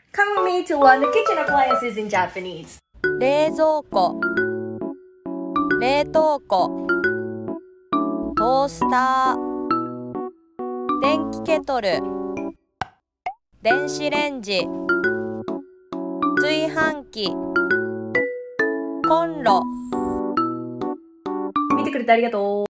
Come with me to learn the kitchen appliances in Japanese. 冷蔵庫、冷凍庫、トースター、電気ケトル、電子レンジ、炊飯器、コンロ。 見てくれてありがとう。